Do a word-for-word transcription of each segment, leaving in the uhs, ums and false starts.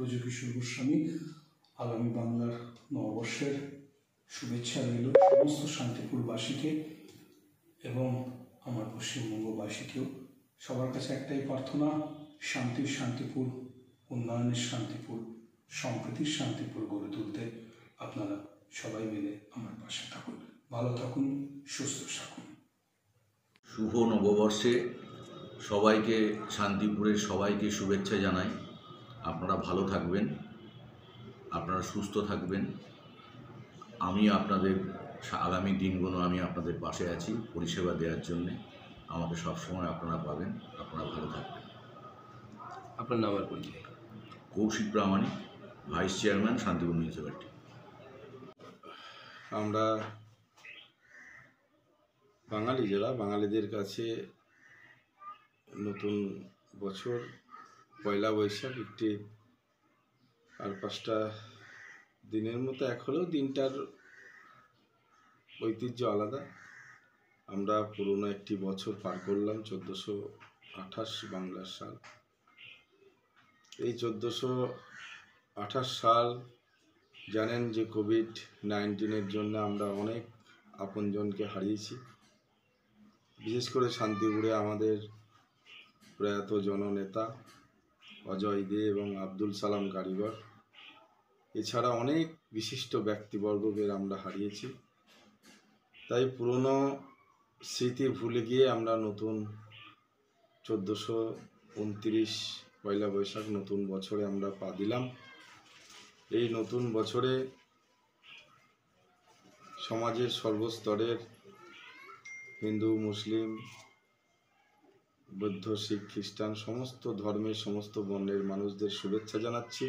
ব্রজকিশোর গোস্বামী। আগামী বাংলার নববর্ষের শুভেচ্ছা রইল সমস্ত শান্তিপুরবাসীকে এবং আমার পশ্চিমবঙ্গবাসীকেও। সবার কাছে একটাই প্রার্থনা, শান্তির শান্তিপুর, উন্নয়নের শান্তিপুর, সম্প্রীতির শান্তিপুর গড়ে তুলতে আপনারা সবাই মিলে আমার পাশে থাকুন। ভালো থাকুন, সুস্থ থাকুন। শুভ নববর্ষে সবাইকে, শান্তিপুরের সবাইকে শুভেচ্ছা জানাই। আপনারা ভালো থাকবেন, আপনারা সুস্থ থাকবেন। আমি আপনাদের আগামী দিনগুলো আমি আপনাদের পাশে আছি পরিষেবা দেওয়ার জন্যে। আমাকে সবসময় আপনারা পাবেন। আপনারা ভালো থাকবেন। আপনার নাম আর পরিচয়? Kaushik Pramanik, vice chairman, Shantipur municipality. আমরা বাঙালি যারা, বাঙালিদের কাছে নতুন বছর পয়লা বৈশাখ একটি আর পাঁচটা দিনের মতো এক হলেও দিনটার ঐতিহ্য আলাদা। আমরা পুরনো একটি বছর পার করলাম, চোদ্দোশো আঠাশ বাংলার সাল। এই চোদ্দোশো আঠাশ সাল জানেন যে কোভিড নাইন্টিনের জন্য আমরা অনেক আপনজনকে হারিয়েছি। বিশেষ করে শান্তিপুরে আমাদের প্রয়াত জননেতা অজয় দে এবং আব্দুল সালাম কারিগর, এছাড়া অনেক বিশিষ্ট ব্যক্তিবর্গকে আমরা হারিয়েছি। তাই পুরনো স্মৃতি ভুলে গিয়ে আমরা নতুন চোদ্দোশো উনত্রিশ পয়লা বৈশাখ নতুন বছরে আমরা পা দিলাম। এই নতুন বছরে সমাজের সর্বস্তরের হিন্দু, মুসলিম, বৌদ্ধ, শিখ, খ্রিস্টান সমস্ত ধর্মের সমস্ত বর্ণের মানুষদের শুভেচ্ছা জানাচ্ছি।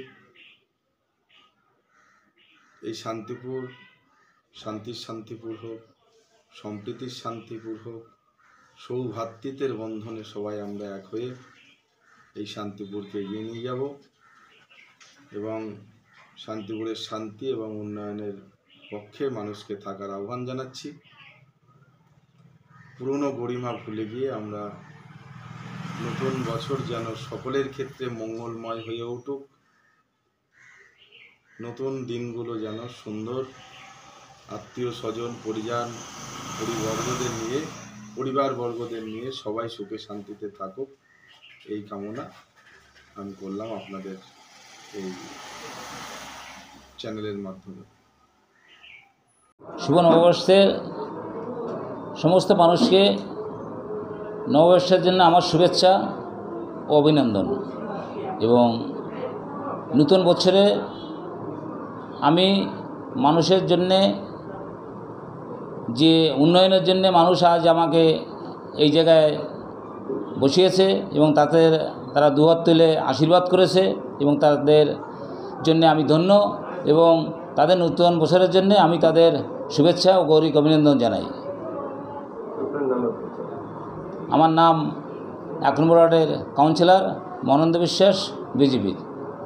এই শান্তিপুর শান্তির শান্তিপুর হোক, সম্প্রীতির শান্তিপুর হোক, সৌভ্রাতৃত্বের বন্ধনে সবাই আমরা এক হয়ে এই শান্তিপুরকে এগিয়ে নিয়ে যাব এবং শান্তিপুরের শান্তি এবং উন্নয়নের পক্ষে মানুষকে থাকার আহ্বান জানাচ্ছি। পুরনো গরিমা ভুলে গিয়ে আমরা নতুন বছর যেন সকলের ক্ষেত্রে মঙ্গলময় হয়ে উঠুক, নতুন দিনগুলো যেন সুন্দর, আত্মীয় স্বজন, পরিজন, পরিবর্গদের নিয়ে পরিবারবর্গদের নিয়ে সবাই সুখে শান্তিতে থাকুক, এই কামনা আমি করলাম আপনাদের এই চ্যানেলের মাধ্যমে। শুভ নববর্ষের সমস্ত মানুষকে নববর্ষের জন্য আমার শুভেচ্ছা ও অভিনন্দন। এবং নতুন বছরে আমি মানুষের জন্যে, যে উন্নয়নের জন্যে মানুষ আজ আমাকে এই জায়গায় বসিয়েছে এবং তাদের তারা দুহাত তুলে আশীর্বাদ করেছে এবং তাদের জন্য আমি ধন্য এবং তাদের নতুন বছরের জন্য আমি তাদের শুভেচ্ছা ও গৌরী অভিনন্দন জানাই। আমার নাম এক নম্বর ওয়ার্ডের কাউন্সিলর মনন্দ বিশ্বাস, বিজেপির।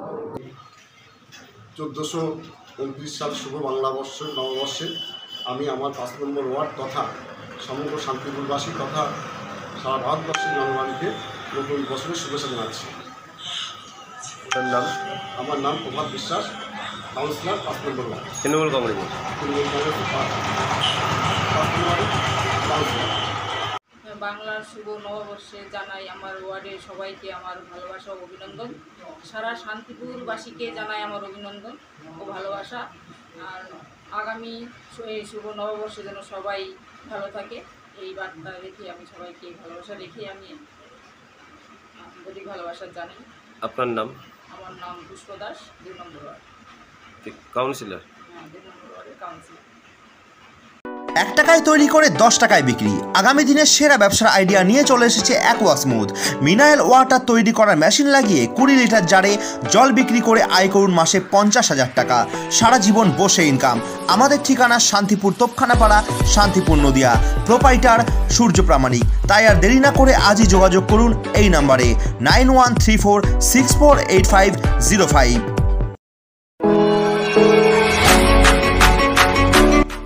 চোদ্দোশো উনত্রিশ সাল শুভ বাংলা বর্ষ নববর্ষে আমি আমার পাঁচ নম্বর ওয়ার্ড তথা সমগ্র শান্তিপুরবাসী তথা সারা ভারতবর্ষের জনগণকে নতুন বছরের শুভেচ্ছা জানাচ্ছি। আপনার নাম? আমার নাম প্রভাত বিশ্বাস, কাউন্সিলর পাঁচ নম্বর ওয়ার্ড, তৃণমূল কংগ্রেস। তৃণমূল কংগ্রেসের পাঁচ নম্বর ওয়ার্ডের কাউন্সিলর। বাংলার শুভ নববর্ষে জানাই আমার ওয়ার্ডের সবাইকে আমার ভালোবাসা ও অভিনন্দন। সারা শান্তিপুরবাসীকে জানাই আমার অভিনন্দন ও ভালোবাসা। আর আগামী এই শুভ নববর্ষে যেন সবাই ভালো থাকে, এই বার্তা রেখে আমি সবাইকে ভালোবাসা রেখে আমি অধিক ভালোবাসা জানাই। আপনার নাম? আমার নাম পুষ্প দাস, দুই নম্বর ওয়ার্ড কাউন্সিলর। হ্যাঁ, দুই নম্বর ওয়ার্ডের কাউন্সিলর। এক টাকায় তৈরি করে দশ টাকায় বিক্রি। আগামী দিনের সেরা ব্যবসার আইডিয়া নিয়ে চলে এসেছে অ্যাকোয়াস্মুথ। মিনারেল ওয়াটার তৈরি করার মেশিন লাগিয়ে কুড়ি লিটার জারে জল বিক্রি করে আয় করুন মাসে পঞ্চাশ হাজার টাকা। সারা জীবন বসে ইনকাম। আমাদের ঠিকানা শান্তিপুর তোপখানাপাড়া, শান্তিপুর নদিয়া। প্রোপাইটার সূর্য প্রামাণিক। তাই আর দেরি না করে আজই যোগাযোগ করুন এই নাম্বারে nine one three four six four eight five zero five.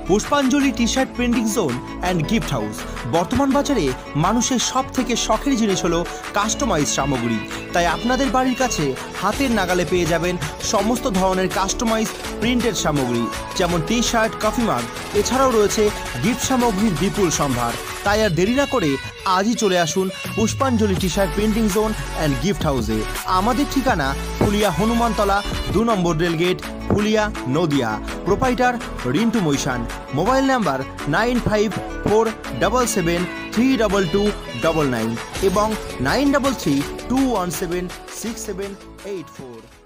Pushpanjali T shirt printing zone and gift house. বর্তমান বাজারে মানুষের সব থেকে শখের জিনিস হলো কাস্টমাইজ সামগ্রী, তাই আপনাদের বাড়ির কাছে হাতের নাগালে পেয়ে যাবেন সমস্ত ধরনের কাস্টমাইজ প্রিন্টেড সামগ্রী, যেমন টি শার্ট, কফি মাগ, এছাড়াও রয়েছে গিফট সামগ্রীর বিপুল সম্ভার। তাই আর দেরি না করে আজই চলে আসুন Pushpanjali T shirt printing zone and gift হাউসে। আমাদের ঠিকানা ফুলিয়া হনুমানতলা, দু number rail gate, Phulia, Nadia. Proprietor Rintu Moishan. Mobile number nine five four double seven three double two double nine এবং nine double three two one seven six seven eight four.